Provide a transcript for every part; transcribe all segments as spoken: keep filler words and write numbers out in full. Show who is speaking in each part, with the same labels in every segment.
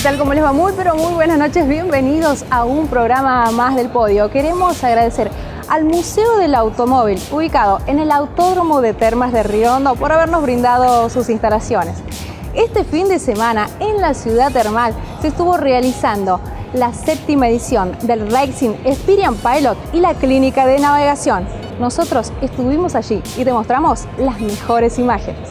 Speaker 1: tal? ¿Cómo les va? Muy, pero muy buenas noches. Bienvenidos a un programa más del Podio. Queremos agradecer al Museo del Automóvil, ubicado en el Autódromo de Termas de Río Hondo, por habernos brindado sus instalaciones. Este fin de semana, en la ciudad termal, se estuvo realizando la séptima edición del Racing Experian Pilot y la Clínica de Navegación. Nosotros estuvimos allí y te mostramos las mejores imágenes.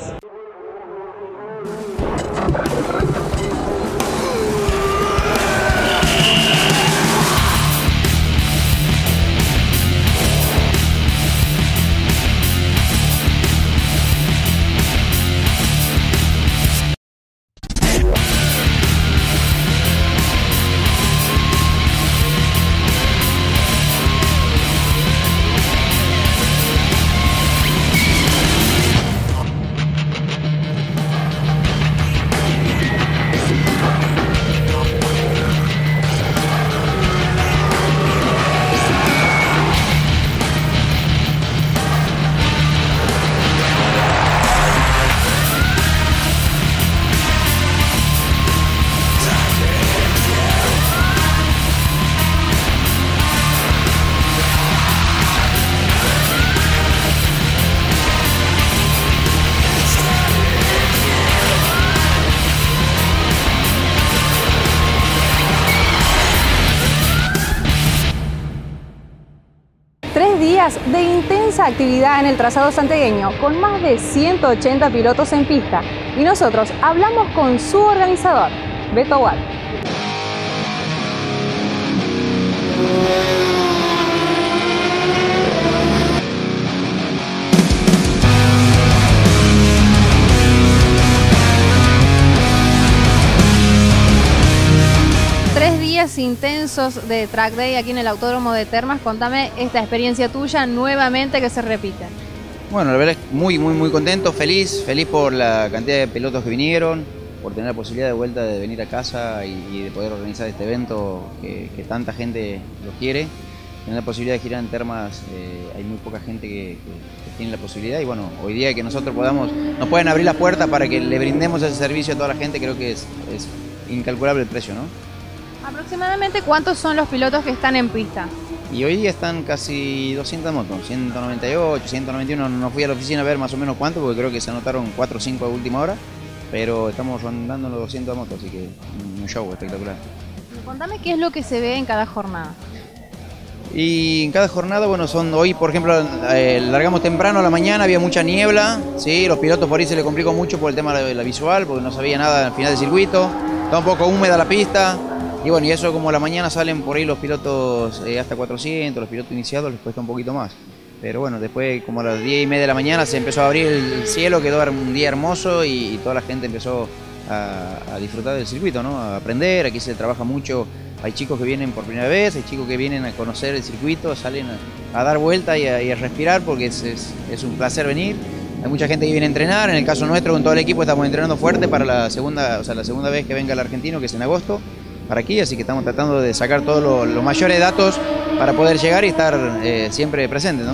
Speaker 1: Tres días de intensa actividad en el trazado santiagueño, con más de ciento ochenta pilotos en pista. Y nosotros hablamos con su organizador, Beto Watt. Tres días intensos de track day aquí en el Autódromo de Termas. Contame esta experiencia tuya nuevamente que se repite.
Speaker 2: Bueno, la verdad es muy, muy, muy contento, feliz, feliz por la cantidad de pilotos que vinieron, por tener la posibilidad de vuelta de venir a casa y, y de poder organizar este evento que, que tanta gente lo quiere. Tener la posibilidad de girar en Termas, eh, hay muy poca gente que, que, que tiene la posibilidad y bueno, hoy día que nosotros podamos, nos pueden abrir las puertas para que le brindemos ese servicio a toda la gente, creo que es, es incalculable el precio, ¿no?
Speaker 1: ¿Aproximadamente cuántos son los pilotos que están en pista?
Speaker 2: Y hoy día están casi doscientas motos, ciento noventa y ocho, ciento noventa y uno, no fui a la oficina a ver más o menos cuánto, porque creo que se anotaron cuatro o cinco a última hora, pero estamos rondando los doscientas motos, así que un show espectacular.
Speaker 1: Contame qué es lo que se ve en cada jornada.
Speaker 2: Y en cada jornada, bueno, son hoy, por ejemplo, eh, largamos temprano a la mañana, había mucha niebla, ¿sí? Los pilotos por ahí se les complicó mucho por el tema de la visual, porque no sabía nada al final del circuito, está un poco húmeda la pista. Y bueno, y eso como a la mañana salen por ahí los pilotos eh, hasta cuatrocientos, los pilotos iniciados les cuesta un poquito más. Pero bueno, después como a las diez y media de la mañana se empezó a abrir el cielo, quedó un día hermoso y, y toda la gente empezó a, a disfrutar del circuito, ¿no? A aprender, aquí se trabaja mucho, hay chicos que vienen por primera vez, hay chicos que vienen a conocer el circuito, salen a, a dar vuelta y a, y a respirar porque es, es, es un placer venir. Hay mucha gente que viene a entrenar, en el caso nuestro con todo el equipo estamos entrenando fuerte para la segunda, o sea, la segunda vez que venga el argentino, que es en agosto. Para aquí, así que estamos tratando de sacar todos los lo mayores datos para poder llegar y estar eh, siempre presentes, ¿no?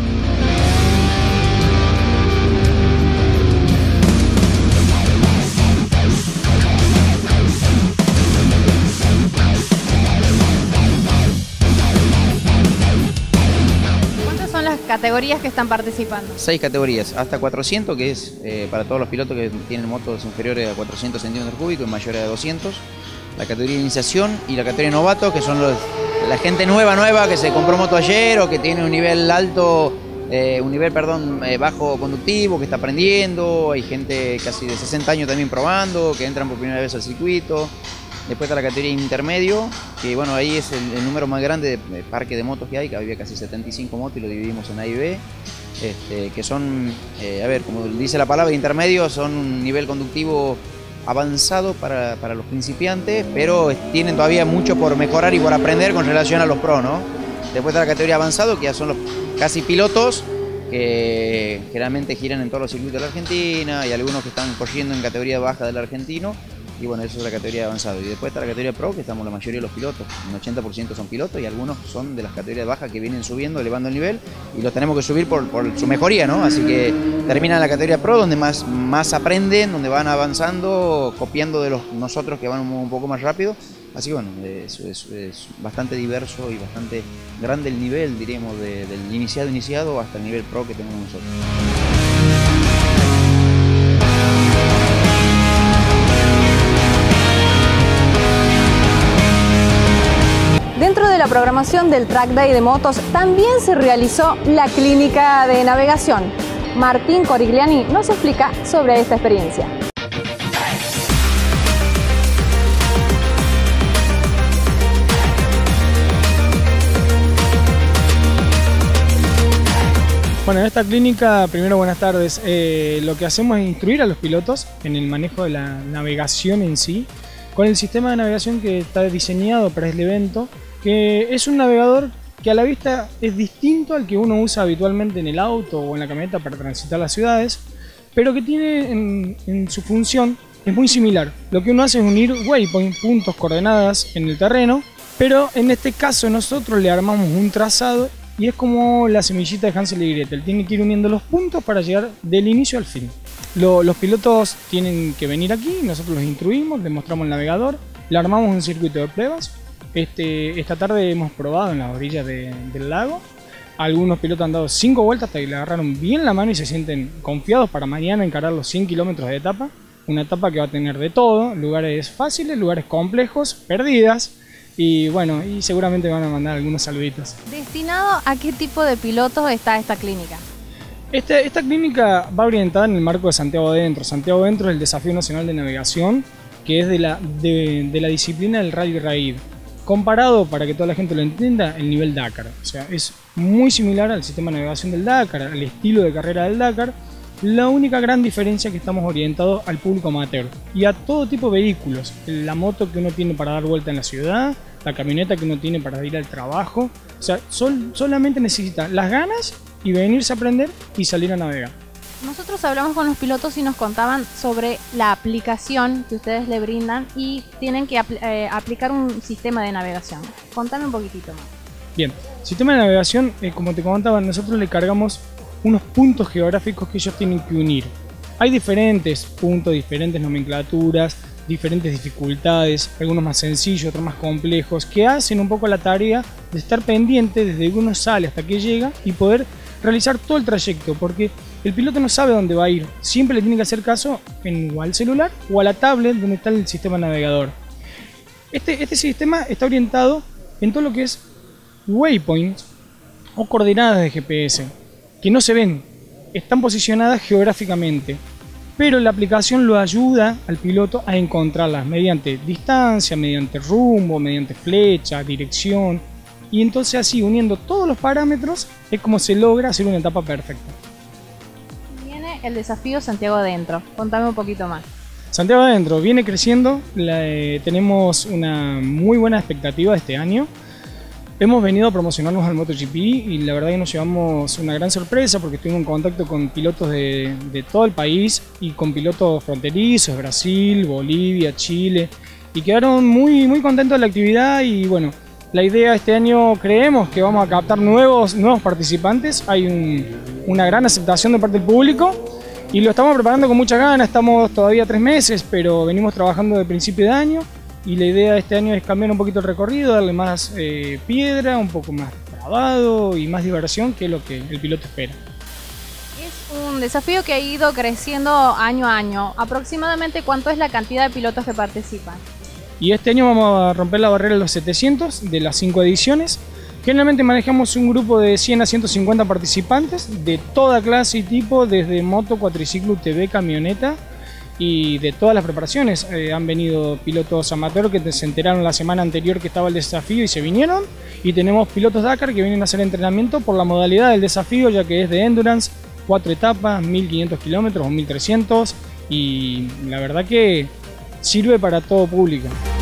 Speaker 1: ¿Cuántas son las categorías que están participando?
Speaker 2: Seis categorías, hasta cuatrocientos, que es eh, para todos los pilotos que tienen motos inferiores a cuatrocientos centímetros cúbicos y mayores a doscientos. La categoría de iniciación y la categoría de novato, que son los, la gente nueva, nueva, que se compró moto ayer o que tiene un nivel alto, eh, un nivel, perdón, eh, bajo conductivo, que está aprendiendo. Hay gente casi de sesenta años también probando, que entran por primera vez al circuito. Después está la categoría intermedio, que bueno, ahí es el, el número más grande de, de parque de motos que hay, que había casi setenta y cinco motos y lo dividimos en A y B. Este, que son, eh, a ver, como dice la palabra, intermedio, son un nivel conductivo avanzado para, para los principiantes, pero tienen todavía mucho por mejorar y por aprender con relación a los pros, ¿no? Después de la categoría avanzado, que ya son los casi pilotos, que generalmente giran en todos los circuitos de la Argentina, y algunos que están corriendo en categoría baja del argentino, y bueno, eso es la categoría avanzada. Y después está la categoría Pro, que estamos la mayoría de los pilotos, un ochenta por ciento son pilotos y algunos son de las categorías bajas que vienen subiendo, elevando el nivel y los tenemos que subir por, por su mejoría, ¿no? Así que terminan la categoría Pro, donde más, más aprenden, donde van avanzando, copiando de los nosotros que van un, un poco más rápido. Así que bueno, es, es, es bastante diverso y bastante grande el nivel, diríamos, de, del iniciado iniciado hasta el nivel Pro que tenemos nosotros.
Speaker 1: Dentro de la programación del Track Day de motos también se realizó la clínica de navegación. Martín Corigliani nos explica sobre esta experiencia.
Speaker 3: Bueno, en esta clínica, primero buenas tardes, eh, lo que hacemos es instruir a los pilotos en el manejo de la navegación en sí, con el sistema de navegación que está diseñado para este evento, que es un navegador que a la vista es distinto al que uno usa habitualmente en el auto o en la camioneta para transitar las ciudades, pero que tiene en, en su función, es muy similar. Lo que uno hace es unir waypoint, puntos, coordenadas en el terreno, pero en este caso nosotros le armamos un trazado. Y es como la semillita de Hansel y Gretel, tiene que ir uniendo los puntos para llegar del inicio al fin. Lo, los pilotos tienen que venir aquí, nosotros los instruimos, les mostramos el navegador, le armamos un circuito de pruebas. Este, esta tarde hemos probado en las orillas de, del lago. Algunos pilotos han dado cinco vueltas hasta que le agarraron bien la mano y se sienten confiados para mañana encarar los cien kilómetros de etapa. Una etapa que va a tener de todo, lugares fáciles, lugares complejos, perdidas. Y bueno, y seguramente van a mandar algunos saluditos.
Speaker 1: ¿Destinado a qué tipo de pilotos está esta clínica?
Speaker 3: Este, esta clínica va orientada en el marco de Santiago Adentro. Santiago Adentro es el Desafío Nacional de Navegación, que es de la, de, de la disciplina del Rally Raid. Comparado, para que toda la gente lo entienda, el nivel Dakar. O sea, es muy similar al sistema de navegación del Dakar, al estilo de carrera del Dakar. La única gran diferencia es que estamos orientados al público amateur y a todo tipo de vehículos. La moto que uno tiene para dar vuelta en la ciudad, la camioneta que uno tiene para ir al trabajo. O sea, sol, solamente necesita las ganas y venirse a aprender y salir a navegar.
Speaker 1: Nosotros hablamos con los pilotos y nos contaban sobre la aplicación que ustedes le brindan y tienen que apl eh, aplicar un sistema de navegación. Contame un poquitito más.
Speaker 3: Bien, sistema de navegación, eh, como te comentaba, nosotros le cargamos unos puntos geográficos que ellos tienen que unir. Hay diferentes puntos, diferentes nomenclaturas, diferentes dificultades, algunos más sencillos, otros más complejos, que hacen un poco la tarea de estar pendiente desde que uno sale hasta que llega y poder realizar todo el trayecto, porque el piloto no sabe dónde va a ir, siempre le tiene que hacer caso en, o al celular o a la tablet donde está el sistema navegador. Este, este sistema está orientado en todo lo que es waypoints o coordenadas de G P S, que no se ven, están posicionadas geográficamente, pero la aplicación lo ayuda al piloto a encontrarlas mediante distancia, mediante rumbo, mediante flecha, dirección, y entonces así, uniendo todos los parámetros, es como se logra hacer una etapa perfecta.
Speaker 1: Viene el desafío Santiago Adentro, contame un poquito más.
Speaker 3: Santiago Adentro viene creciendo, la, eh, tenemos una muy buena expectativa este año. Hemos venido a promocionarnos al MotoGP y la verdad que nos llevamos una gran sorpresa porque estuvimos en contacto con pilotos de, de todo el país y con pilotos fronterizos, Brasil, Bolivia, Chile, y quedaron muy, muy contentos de la actividad. Y bueno, la idea este año creemos que vamos a captar nuevos, nuevos participantes. Hay un, una gran aceptación de parte del público y lo estamos preparando con mucha ganas. Estamos todavía tres meses, pero venimos trabajando de principio de año. Y la idea de este año es cambiar un poquito el recorrido, darle más eh, piedra, un poco más trabado y más diversión, que es lo que el piloto espera.
Speaker 1: Es un desafío que ha ido creciendo año a año. ¿Aproximadamente cuánto es la cantidad de pilotos que participan?
Speaker 3: Y este año vamos a romper la barrera de los setecientos de las cinco ediciones. Generalmente manejamos un grupo de cien a ciento cincuenta participantes de toda clase y tipo, desde moto, cuatriciclo, U T V, camioneta. Y de todas las preparaciones eh, han venido pilotos amateur que se enteraron la semana anterior que estaba el desafío y se vinieron, y tenemos pilotos Dakar que vienen a hacer entrenamiento por la modalidad del desafío, ya que es de endurance, cuatro etapas, mil quinientos kilómetros o mil trescientos, y la verdad que sirve para todo público.